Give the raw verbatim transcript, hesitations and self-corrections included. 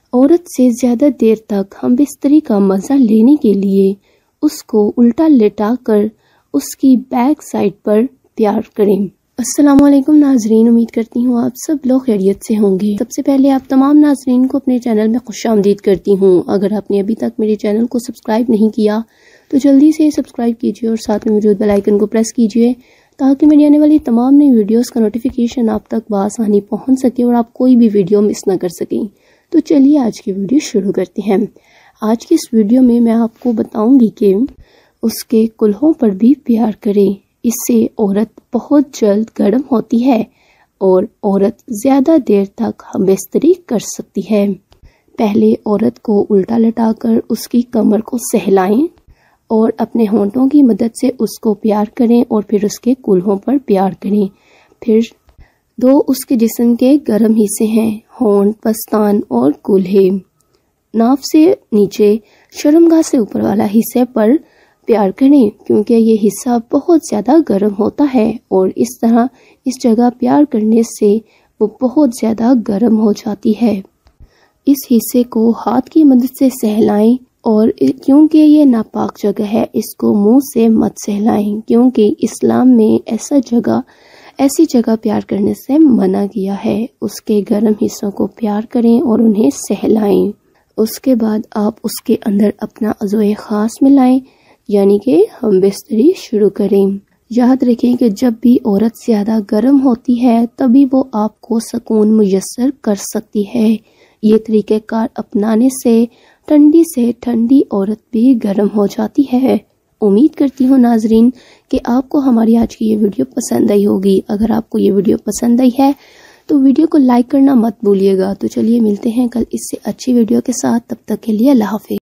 औरत से ज़्यादा देर तक हम बिस्तरी का मज़ा लेने के लिए उसको उल्टा लेटाकर उसकी बैक साइड पर प्यार करें। अस्सलाम वालेकुम नाजरीन, उम्मीद करती हूँ आप सब लोग खैरियत से होंगे। सबसे पहले आप तमाम नाजरीन को अपने चैनल में खुशामदीद करती हूँ। अगर आपने अभी तक मेरे चैनल को सब्सक्राइब नहीं किया तो जल्दी से सब्सक्राइब कीजिए और साथ में मौजूद बेल आइकन को प्रेस कीजिए ताकि मेरी आने वाली तमाम नई वीडियोस का नोटिफिकेशन आप तक बआसानी पहुँच सके और आप कोई भी वीडियो मिस ना कर सकें। तो चलिए आज की वीडियो शुरू करते हैं। आज की इस वीडियो में मैं आपको बताऊंगी कि उसके कुल्हों पर भी प्यार करें। इससे औरत बहुत जल्द गर्म होती है और औरत ज़्यादा देर तक हमबिस्तरी कर सकती है। पहले औरत को उल्टा लटाकर उसकी कमर को सहलाएं और अपने होंठों की मदद से उसको प्यार करें और फिर उसके कुल्हों पर प्यार करें। फिर दो उसके जिस्म के गर्म हिस्से हैं, होंठ, पस्तान और कूल्हे। नाभ से नीचे शर्मगाह से ऊपर वाला हिस्से पर प्यार करें क्योंकि ये हिस्सा बहुत ज़्यादा गर्म होता है और इस तरह इस जगह प्यार करने से वो बहुत ज़्यादा गर्म हो जाती है। इस हिस्से को हाथ की मदद से सहलाएं और क्योंकि ये नापाक जगह है इसको मुंह से मत सहलाएं क्योंकि इस्लाम में ऐसा जगह ऐसी जगह प्यार करने से मना किया है। उसके गर्म हिस्सों को प्यार करें और उन्हें सहलाएं। उसके बाद आप उसके अंदर अपना अज़ोए ख़ास मिलाएं यानी कि हमबिस्तरी शुरू करें। याद रखें कि जब भी औरत ज़्यादा गर्म होती है तभी वो आपको सुकून मुयस्सर कर सकती है। ये तरीक़ेकार अपनाने से ठंडी से ठंडी औरत भी गर्म हो जाती है। उम्मीद करती हूँ नाजरीन कि आपको हमारी आज की ये वीडियो पसंद आई होगी। अगर आपको ये वीडियो पसंद आई है तो वीडियो को लाइक करना मत भूलिएगा। तो चलिए मिलते हैं कल इससे अच्छी वीडियो के साथ। तब तक के लिए अल्लाह हाफ़िज़।